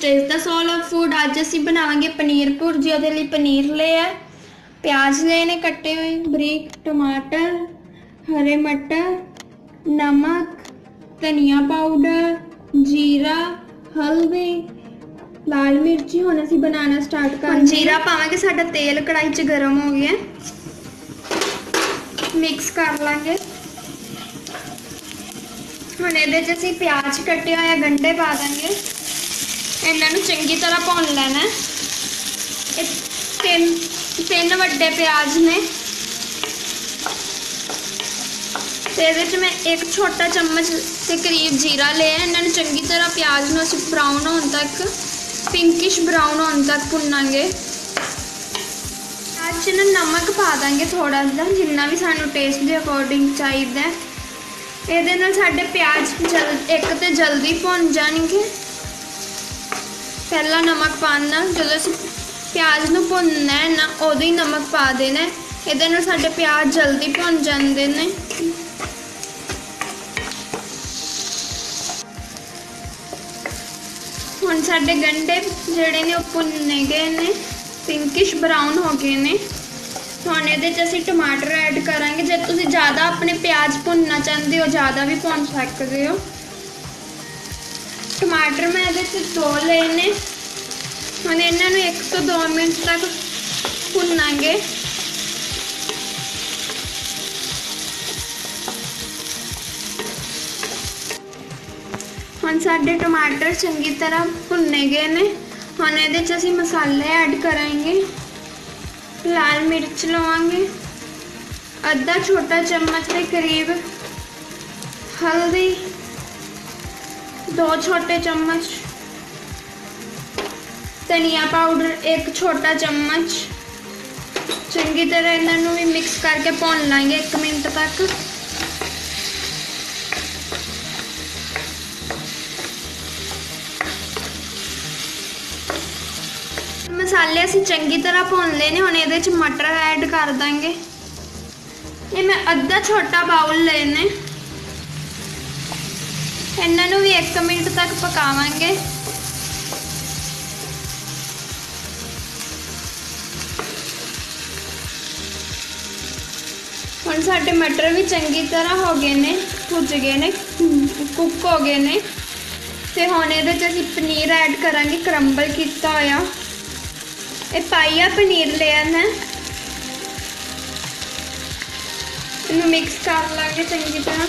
Test the soul of food. अज असी बनावांगे पनीर भुर्जी। उहदे लई पनीर लिया, प्याज ले ने कट्टे हुए बरीक, टमाटर, हरे मटर, नमक, धनिया पाउडर, जीरा, हल्दी, लाल मिर्ची। हुण असी बनाना स्टार्ट कर। जीरा पावांगे। साडा तेल कढ़ाई च गर्म हो गया, मिक्स कर लांगे। हुण इहदे च असी प्याज कट्टे होए गंढे पा देंगे। इन्हां नूं चंगी तरह भुन लेना। तीन वड्डे प्याज ने ते इहदे च मैं एक छोटा चम्मच के करीब जीरा लिया। इन्हां नूं चंगी तरह प्याज नूं असी ब्राउन होने तक, पिंकिश ब्राउन होने तक भुनांगे। प्याज च ना नमक पा देंगे थोड़ा जिहा, जिन्ना भी सानूं टेस्ट दे अकॉर्डिंग चाहिदा। ਇਹਦੇ ਨਾਲ ਸਾਡੇ ਪਿਆਜ਼ ਇੱਕ ਤੇ ਜਲਦੀ ਭੁੰਨ ਜਾਣਗੇ। ਪਹਿਲਾਂ ਨਮਕ ਪਾਣਾ, ਜਦੋਂ ਅਸੀਂ ਪਿਆਜ਼ ਨੂੰ ਭੁੰਨਣਾ ਹੈ ਨਾ ਉਦੋਂ ਹੀ ਨਮਕ ਪਾ ਦੇਣਾ। ਇਹਦੇ ਨਾਲ ਸਾਡੇ ਪਿਆਜ਼ ਜਲਦੀ ਭੁੰਨ ਜਾਂਦੇ ਨੇ। ਹੁਣ ਸਾਡੇ ਗੰਢੇ ਜਿਹੜੇ ਨੇ ਉਹ ਭੁੰਨੇ ਗਏ ਨੇ, ਪਿੰਕਿਸ਼ ਬਰਾਊਨ ਹੋ ਗਏ ਨੇ। ਹੁਣ ਇਹਦੇ 'ਚ ਅਸੀਂ टमाटर ऐड करांगे। जे तुसीं ज़्यादा अपने प्याज भुनना चाहते हो ज़्यादा भी भुन सकते हो। टमाटर मैं ਇਹਦੇ 'ਚ 2 ਲਏ ਨੇ। ਹੁਣ ਇਹਨਾਂ ਨੂੰ 1 ਤੋਂ 2 ਮਿੰਟ तक ਭੁੰਨਾਂਗੇ। ਹੁਣ ਸਾਡੇ टमाटर ਚੰਗੀ तरह ਭੁੰਨੇ गए ने। ਹੁਣ ਇਹਦੇ 'ਚ ਅਸੀਂ मसाले ऐड करांगे। लाल मिर्च लवांगे, आधा छोटा चम्मच के करीब हल्दी, 2 छोटे चम्मच धनिया पाउडर, 1 छोटा चम्मच। चंगी तरह इन्हों भी मिक्स करके भुन लांगे 1 मिनट तक। मसाले असी चंगी तरह भुन लेने। हुण इहदे च मटर ऐड कर देंगे। ये मैं आधा छोटा बाउल लेने। इन्हां नूं भी 1 मिनट तक पकावांगे। हुण साडे मटर भी चंगी तरह हो गए ने, भुज गए ने, कुक हो गए ने। ते हुण इहदे च असीं पनीर ऐड करांगे, क्रंबल कीता होया। ये पाइया पनीर ले आना, इन्हूं मिक्स कर लांगे चंगी तरह।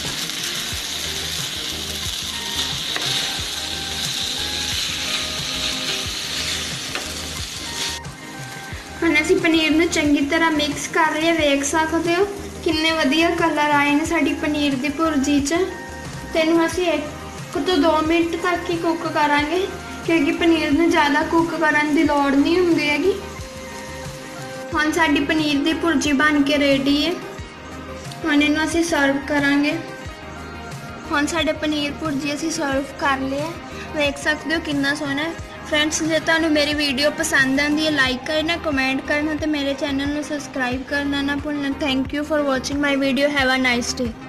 हुण असीं पनीर नूं चंगी तरह मिक्स कर लिया। वेख सकते हो किन्ने वधिया कलर आए ने साडी पनीर दी भुर्जी च। ते इहनूं असीं 1 ਤੋਂ 2 मिनट तक ही कुक करांगे, क्योंकि पनीर नूं ज़्यादा कुक करन दी लोड़ नहीं हुंदी हैगी। हुण साडी पनीर दी भुर्जी बन के रेडी है। हुण इहनूं असीं सर्व करांगे। हुण साडे पनीर भुर्जी असीं सर्व कर लिया। देख सकते हो कितना सोहना है। फ्रेंड्स, जे तुहानूं मेरी वीडियो पसंद आंदी है लाइक करना, कमेंट करना ते मेरे चैनल नूं सबसक्राइब करना ना भुलना। Thank you for watching my video. Have a nice day.